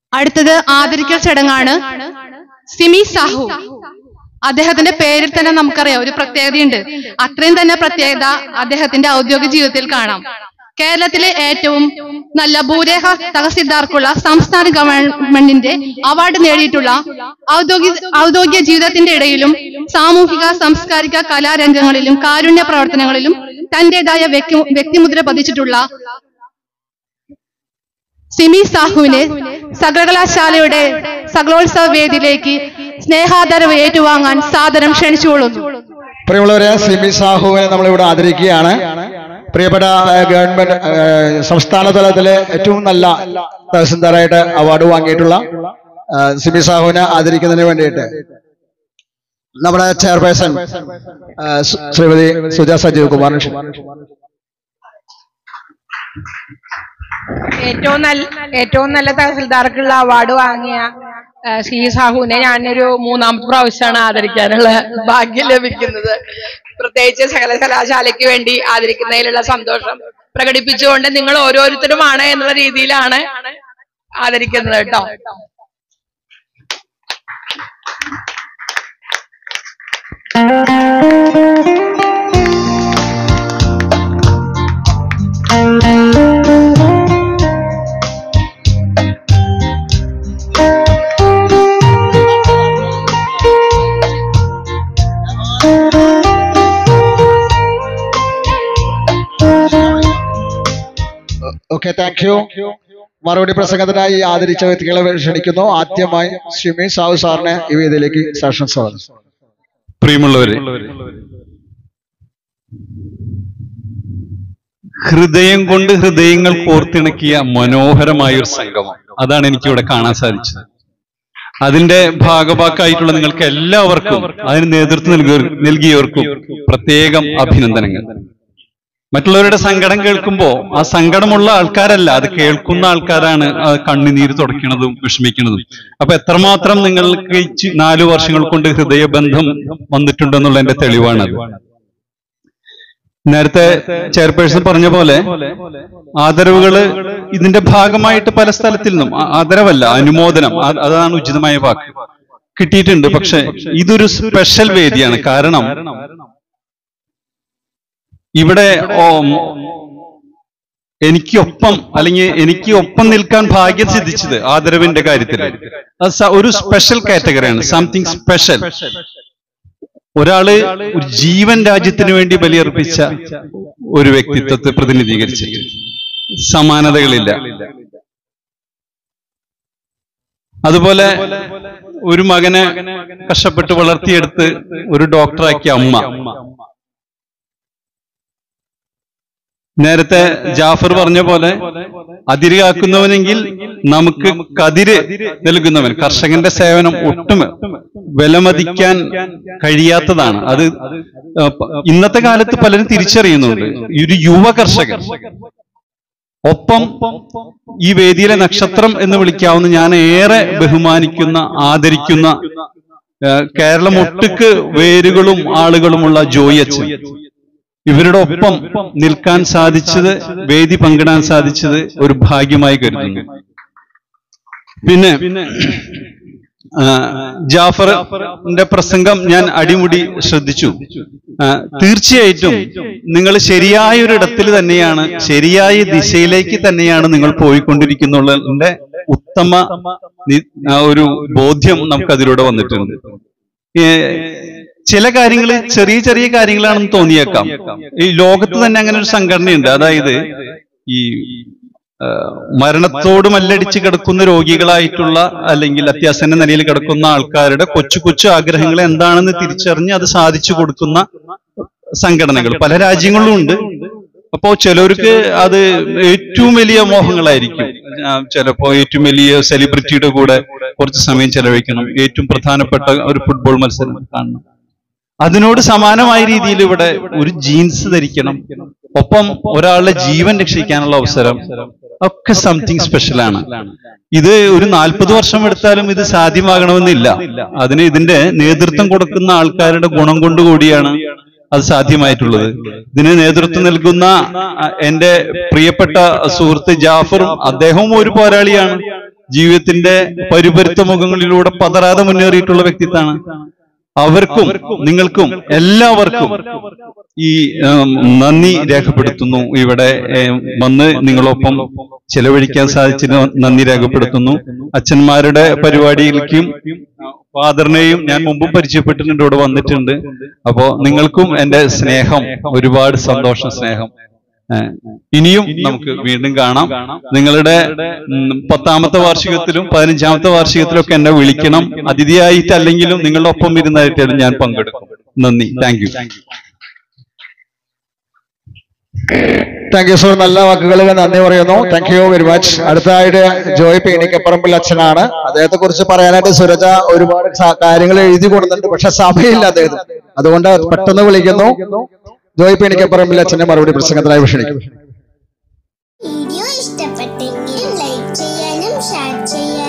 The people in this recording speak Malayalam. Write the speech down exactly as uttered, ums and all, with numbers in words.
അടുത്തത് ആദരിക്കൽ ചടങ്ങാണ്. സിമി സാഹു, അദ്ദേഹത്തിന്റെ പേരിൽ തന്നെ നമുക്കറിയാം ഒരു പ്രത്യേകതയുണ്ട്. അത്രയും തന്നെ പ്രത്യേകത അദ്ദേഹത്തിന്റെ ഔദ്യോഗിക ജീവിതത്തിൽ കാണാം. കേരളത്തിലെ ഏറ്റവും നല്ല ഭൂരേഖ തഹസിൽദാർക്കുള്ള സംസ്ഥാന ഗവൺമെന്റിന്റെ അവാർഡ് നേടിയിട്ടുള്ള ഔദ്യോഗിക ഔദ്യോഗിക ജീവിതത്തിന്റെ ഇടയിലും സാമൂഹിക സാംസ്കാരിക കലാരംഗങ്ങളിലും കാരുണ്യ പ്രവർത്തനങ്ങളിലും തന്റേതായ വ്യക്തി വ്യക്തിമുദ്ര പതിച്ചിട്ടുള്ള സിമി സാഹുവിനെ സർവകലാശാലയുടെ സകലോത്സവ വേദിയിലേക്ക് സ്നേഹാദരവ് ഏറ്റുവാങ്ങാൻ സാദരം ക്ഷണിച്ചുകൊള്ളുന്നു. പ്രിയമുള്ളവരെ, സിമി സാഹുവിനെ നമ്മളിവിടെ ആദരിക്കുകയാണ്. പ്രിയപ്പെട്ട ഗവൺമെന്റ് സംസ്ഥാന തലത്തിലെ ഏറ്റവും നല്ല തഹസിൽദാറായിട്ട് അവാർഡ് വാങ്ങിയിട്ടുള്ള സിമി സാഹുവിനെ ആദരിക്കുന്നതിന് വേണ്ടിയിട്ട് നമ്മുടെ ചെയർപേഴ്സൺ ശ്രീമതി സുജ സജീവ് കുമാർ. ഏറ്റവും നല്ല ഏറ്റവും നല്ല തഹസിൽദാർക്കുള്ള അവാർഡ് വാങ്ങിയ ശ്രീ സാഹുവിനെ ഞാനൊരു മൂന്നാമത്തെ പ്രാവശ്യമാണ് ആദരിക്കാനുള്ള ഭാഗ്യം ലഭിക്കുന്നത്. പ്രത്യേകിച്ച് സകല കലാശാലയ്ക്ക് വേണ്ടി ആദരിക്കുന്നതിലുള്ള സന്തോഷം പ്രകടിപ്പിച്ചുകൊണ്ട് നിങ്ങൾ ഓരോരുത്തരുമാണ് എന്നുള്ള രീതിയിലാണ് ആദരിക്കുന്നത് കേട്ടോ. Okay, thank you. മറുപടി പ്രസംഗത്തിനായി ആദരിച്ച വ്യക്തികളെ ക്ഷണിക്കുന്നു. ആദ്യമായി സിമി സാഹു സാറിനെ ഈ വേദിയിലേക്ക് സാക്ഷൻ സ്വാഗതം. പ്രിയമുള്ളവരെ, ഹൃദയം കൊണ്ട് ഹൃദയങ്ങൾ കോർത്തിണക്കിയ മനോഹരമായ ഒരു സംഗമം, അതാണ് എനിക്കിവിടെ കാണാൻ സാധിച്ചത്. അതിന്റെ ഭാഗഭാക്കായിട്ടുള്ള നിങ്ങൾക്ക് എല്ലാവർക്കും, അതിന് നേതൃത്വം നൽകിയ നൽകിയവർക്കും പ്രത്യേകം അഭിനന്ദനങ്ങൾ. മറ്റുള്ളവരുടെ സങ്കടം കേൾക്കുമ്പോൾ ആ സങ്കടമുള്ള ആൾക്കാരല്ല, അത് കേൾക്കുന്ന ആൾക്കാരാണ് കണ്ണുനീര് തുടയ്ക്കുന്നതും വിഷമിക്കുന്നതും. അപ്പൊ എത്രമാത്രം നിങ്ങൾക്ക് നാലു വർഷങ്ങൾ കൊണ്ട് ഹൃദയബന്ധം വന്നിട്ടുണ്ടെന്നുള്ളതിന്റെ തെളിവാണത്. നേരത്തെ ചെയർപേഴ്സൺ പറഞ്ഞ പോലെ ആദരവുകള് ഇതിന്റെ ഭാഗമായിട്ട് പല സ്ഥലത്തിൽ നിന്നും, ആദരവല്ല അനുമോദനം, അതാണ് ഉചിതമായ വാക്ക്, കിട്ടിയിട്ടുണ്ട്. പക്ഷെ ഇതൊരു സ്പെഷ്യൽ വേദിയാണ്. കാരണം ഇവിടെ എനിക്കൊപ്പം അല്ലെങ്കിൽ എനിക്ക് ഒപ്പം നിൽക്കാൻ ഭാഗ്യം സിദ്ധിച്ചത് ആദരവിന്റെ കാര്യത്തിൽ ഒരു സ്പെഷ്യൽ കാറ്റഗറിയാണ്, സംതിങ് സ്പെഷ്യൽ. ഒരാള് ഒരു ജീവൻ രാജ്യത്തിന് വേണ്ടി ബലിയർപ്പിച്ച ഒരു വ്യക്തിത്വത്തെ പ്രതിനിധീകരിച്ചിട്ട് സമാനതകളില്ല. അതുപോലെ ഒരു മകനെ കഷ്ടപ്പെട്ട് വളർത്തിയെടുത്ത് ഒരു ഡോക്ടറാക്കിയ അമ്മ. നേരത്തെ ജാഫർ പറഞ്ഞ പോലെ അതിര് കാക്കുന്നവനെങ്കിൽ നമുക്ക് കതിര് നൽകുന്നവൻ. കർഷകന്റെ സേവനം ഒട്ടും വിലമതിക്കാൻ കഴിയാത്തതാണ്. അത് ഇന്നത്തെ കാലത്ത് പലരും തിരിച്ചറിയുന്നുണ്ട്. ഒരു യുവ കർഷകൻ, ഒപ്പം ഈ വേദിയിലെ നക്ഷത്രം എന്ന് വിളിക്കാവുന്ന, ഞാൻ ഏറെ ബഹുമാനിക്കുന്ന ആദരിക്കുന്ന, കേരളം ഒട്ടുക്ക് വേരുകളും ആളുകളുമുള്ള ജോയി അച്ഛൻ, ഇവരുടെ ഒപ്പം നിൽക്കാൻ സാധിച്ചത്, വേദി പങ്കിടാൻ സാധിച്ചത് ഒരു ഭാഗ്യമായി കരുതുന്നു. പിന്നെ ജാഫറിന്റെ പ്രസംഗം ഞാൻ അടിമുടി ശ്രദ്ധിച്ചു. തീർച്ചയായിട്ടും നിങ്ങൾ ശരിയായ ഒരു ഇടത്തിൽ തന്നെയാണ്, ശരിയായ ദിശയിലേക്ക് തന്നെയാണ് നിങ്ങൾ പോയിക്കൊണ്ടിരിക്കുന്നുള്ളതിന്റെ ഉത്തമ ഒരു ബോധ്യം നമുക്ക് അതിലൂടെ വന്നിട്ടുണ്ട്. ചില കാര്യങ്ങൾ ചെറിയ ചെറിയ കാര്യങ്ങളാണെന്ന് തോന്നിയേക്കാം. ഈ ലോകത്ത് തന്നെ അങ്ങനെ ഒരു സംഘടനയുണ്ട്. അതായത് ഈ മരണത്തോട് മല്ലടിച്ച് കിടക്കുന്ന രോഗികളായിട്ടുള്ള അല്ലെങ്കിൽ അത്യാസന്ന നിലയിൽ കിടക്കുന്ന ആൾക്കാരുടെ കൊച്ചു കൊച്ചു ആഗ്രഹങ്ങൾ എന്താണെന്ന് തിരിച്ചറിഞ്ഞ് അത് സാധിച്ചു കൊടുക്കുന്ന സംഘടനകൾ പല രാജ്യങ്ങളിലും ഉണ്ട്. അപ്പോ ചിലർക്ക് അത് ഏറ്റവും വലിയ മോഹങ്ങളായിരിക്കും. ചിലപ്പോ ഏറ്റവും വലിയ സെലിബ്രിറ്റിയുടെ കൂടെ കുറച്ച് സമയം ചെലവഴിക്കണം, ഏറ്റവും പ്രധാനപ്പെട്ട ഒരു ഫുട്ബോൾ മത്സരം കാണണം. അതിനോട് സമാനമായ രീതിയിൽ ഇവിടെ ഒരു ജീൻസ് ധരിക്കണം, ഒപ്പം ഒരാളുടെ ജീവൻ രക്ഷിക്കാനുള്ള അവസരം, ഒക്കെ സംതിങ് സ്പെഷ്യലാണ്. ഇത് ഒരു നാൽപ്പത് വർഷം എടുത്താലും ഇത് സാധ്യമാകണമെന്നില്ല. അതിന് ഇതിന്റെ നേതൃത്വം കൊടുക്കുന്ന ആൾക്കാരുടെ ഗുണം കൊണ്ടുകൂടിയാണ് അത് സാധ്യമായിട്ടുള്ളത്. ഇതിന് നേതൃത്വം നൽകുന്ന എന്റെ പ്രിയപ്പെട്ട സുഹൃത്ത് ജാഫറും, അദ്ദേഹവും ഒരു പോരാളിയാണ്. ജീവിതത്തിന്റെ പരുപരുത്ത മുഖങ്ങളിലൂടെ പതറാതെ മുന്നേറിയിട്ടുള്ള വ്യക്തിത്വമാണ്. അവർക്കും നിങ്ങൾക്കും എല്ലാവർക്കും ഈ നന്ദി രേഖപ്പെടുത്തുന്നു. ഇവിടെ വന്ന് നിങ്ങളൊപ്പം ചെലവഴിക്കാൻ സാധിച്ചതിന് നന്ദി രേഖപ്പെടുത്തുന്നു. അച്ഛന്മാരുടെ പരിപാടിയിലേക്കും ഫാദറിനെയും ഞാൻ മുമ്പും പരിചയപ്പെട്ടിട്ടുണ്ട്, ഇവിടെ വന്നിട്ടുണ്ട്. അപ്പോ നിങ്ങൾക്കും എന്റെ സ്നേഹം, ഒരുപാട് സന്തോഷം, സ്നേഹം. ഇനിയും നമുക്ക് വീണ്ടും കാണാം. നിങ്ങളുടെ പത്താമത്തെ വാർഷികത്തിലും പതിനഞ്ചാമത്തെ വാർഷികത്തിലും ഒക്കെ എന്നെ വിളിക്കണം. അതിഥിയായിട്ടല്ലെങ്കിലും നിങ്ങളുടെ ഒപ്പം ഇരുന്നായിട്ടാണ് ഞാൻ പങ്കെടുക്കും. നന്ദി. Thank you. Thank you sir. നല്ല വാക്കുകൾക്ക് നന്ദി പറയുന്നു. Thank you very much. അടുത്തതായിട്ട് ജോയ് പീണിക്കപ്പറമ്പിൽ അച്ഛനാണ്. അദ്ദേഹത്തെ കുറിച്ച് പറയാനായിട്ട് സുരജ ഒരുപാട് കാര്യങ്ങൾ എഴുതി കൊടുക്കുന്നുണ്ട്, പക്ഷെ സഭയില്ല അദ്ദേഹം, അതുകൊണ്ട് പെട്ടെന്ന് വിളിക്കുന്നു. ജോയ് പീണിക്കപ്പറമ്പിൽ അച്ഛനെ മറുപടി പ്രസംഗത്തിനായി ക്ഷണിക്കും. വീഡിയോ ഇഷ്ടപ്പെട്ടെങ്കിൽ ലൈക്ക് ചെയ്യാനും ഷെയർ ചെയ്യാനും